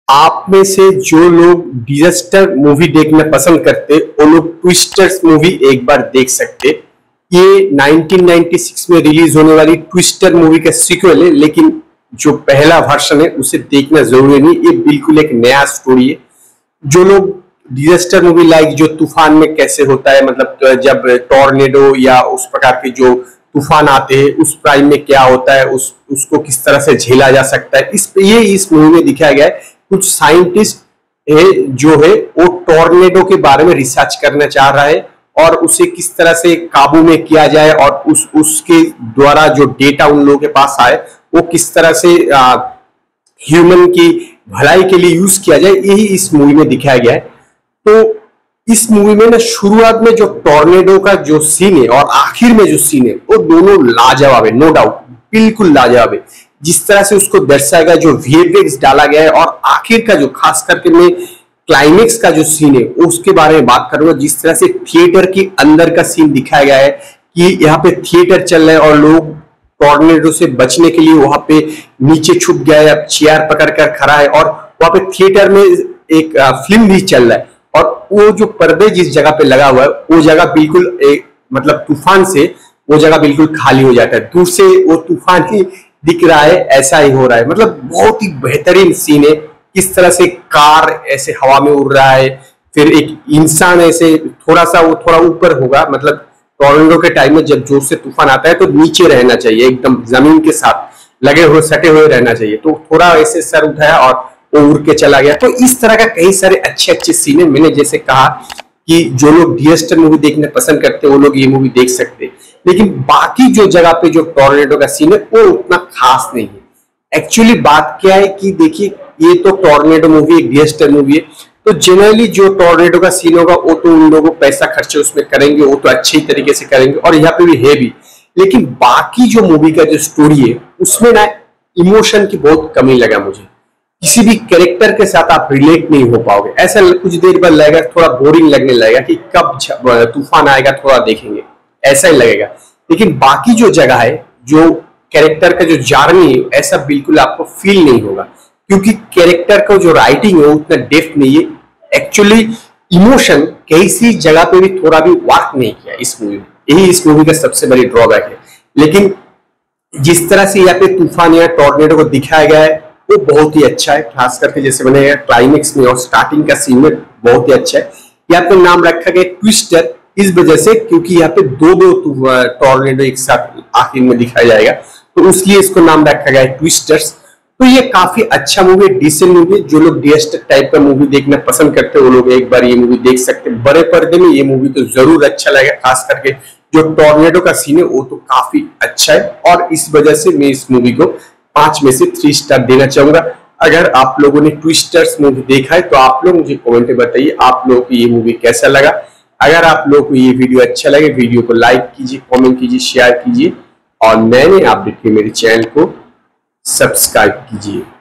आप में से जो लोग डिजास्टर मूवी देखना पसंद करते वो लोग ट्विस्टर्स मूवी एक बार देख सकते। ये 1996 में रिलीज होने वाली ट्विस्टर मूवी का सीक्वल है, लेकिन जो पहला वर्षन है उसे देखना जरूरी नहीं। ये बिल्कुल एक नया स्टोरी है। जो लोग डिजास्टर मूवी लाइक जो तूफान में कैसे होता है, मतलब जब टॉर्नेडो या उस प्रकार के जो तूफान आते हैं उस प्राइम में क्या होता है, उसको किस तरह से झेला जा सकता है, इस मूवी में दिखाया गया है। कुछ साइंटिस्ट है जो है वो टॉर्नेडो के बारे में रिसर्च करना चाह रहा है और उसे किस तरह से काबू में किया जाए और उसके द्वारा जो डेटा उन लोगों के पास आए वो किस तरह से ह्यूमन की भलाई के लिए यूज किया जाए, यही इस मूवी में दिखाया गया है। तो इस मूवी में ना शुरुआत में जो टॉर्नेडो का जो सीन है और आखिर में जो सीन है वो दोनों लाजवाब है, नो डाउट, बिल्कुल लाजवाब है। जिस तरह से उसको दर्शाया गया, जो वीएफएक्स डाला गया है और आखिर का जो खास करके मैं क्लाइमेक्स का जो सीन है उसके बारे में बात करूंगा। जिस तरह से थिएटर के अंदर का सीन दिखाया गया है कि यहाँ पे थिएटर चल रहा है और लोग टॉर्नेडो से बचने के लिए वहां पे नीचे छुप गया है, अब चेयर पकड़ कर खड़ा है और वहां पे थिएटर में एक फिल्म भी चल रहा है और वो जो पर्दे जिस जगह पे लगा हुआ है वो जगह बिल्कुल मतलब तूफान से वो जगह बिल्कुल खाली हो जाता है। दूर से वो तूफान ही दिख रहा है, ऐसा ही हो रहा है। मतलब बहुत ही बेहतरीन सीन है। किस तरह से कार ऐसे हवा में उड़ रहा है, फिर एक इंसान ऐसे थोड़ा ऊपर होगा, मतलब टॉर्नेडो के टाइम में जब जोर से तूफान आता है तो नीचे रहना चाहिए, एकदम जमीन के साथ लगे हुए सटे हुए रहना चाहिए। तो थोड़ा ऐसे सर उठाया और वो उड़ के चला गया। तो इस तरह का कई सारे अच्छे अच्छे सीन है। मैंने जैसे कहा कि जो लोग डिजास्टर मूवी देखना पसंद करते हैं वो लोग ये मूवी देख सकते हैं, लेकिन बाकी जो जगह पे जो टॉर्नेडो का सीन है वो उतना खास नहीं है। एक्चुअली बात क्या है कि देखिए, ये तो टॉर्नेडो मूवी एक डिजास्टर मूवी है, तो जनरली जो टॉर्नेडो का सीन होगा वो तो उन लोगों को पैसा खर्चे उसमें करेंगे, वो तो अच्छे तरीके से करेंगे और यहाँ पे भी है भी। लेकिन बाकी जो मूवी का जो स्टोरी है उसमें ना इमोशन की बहुत कमी लगा मुझे। किसी भी कैरेक्टर के साथ आप रिलेट नहीं हो पाओगे। ऐसा कुछ देर बाद लगेगा, थोड़ा बोरिंग लगने लगेगा कि कब तूफान आएगा थोड़ा देखेंगे, ऐसा ही लगेगा। लेकिन बाकी जो जगह है, जो कैरेक्टर का जो जर्नी है, ऐसा बिल्कुल आपको फील नहीं होगा, क्योंकि कैरेक्टर का जो राइटिंग है उतना डेप्थ नहीं है। एक्चुअली इमोशन किसी जगह पे भी थोड़ा भी वर्क नहीं किया इस मूवी में, यही इस मूवी का सबसे बड़ी ड्रॉबैक है। लेकिन जिस तरह से यहाँ पे तूफान या टॉर्नेडो को दिखाया गया है वो बहुत ही अच्छा है। खास करके जैसे मैंने क्लाइमेक्स में और स्टार्टिंग का सीन में बहुत ही अच्छा है। यहाँ पे नाम रखा गया ट्विस्टर इस वजह से क्योंकि यहाँ पे दो टॉर्नेडो एक साथ आखिर में दिखाया जाएगा, तो उसलिए इसको नाम रखा गया है ट्विस्टर्स। तो ये काफी अच्छा मूवी, डिसेंट मूवी। जो लोग डिजास्टर टाइप का मूवी देखना पसंद करते हैं वो लोग एक बार ये मूवी देख सकते हैं। बड़े पर्दे में ये मूवी तो जरूर अच्छा लगेगा। खास करके जो टॉर्नेडो का सीन है वो तो काफी अच्छा है और इस वजह से मैं इस मूवी को 5 में से 3 स्टार देना चाहूंगा। अगर आप लोगों ने ट्विस्टर्स मूवी देखा है तो आप लोग मुझे कमेंट में बताइए आप लोगों को ये मूवी कैसा लगा। अगर आप लोगों को ये वीडियो अच्छा लगे, वीडियो को लाइक कीजिए, कमेंट कीजिए, शेयर कीजिए और नए नए अपडेट के मेरे चैनल को सब्सक्राइब कीजिए।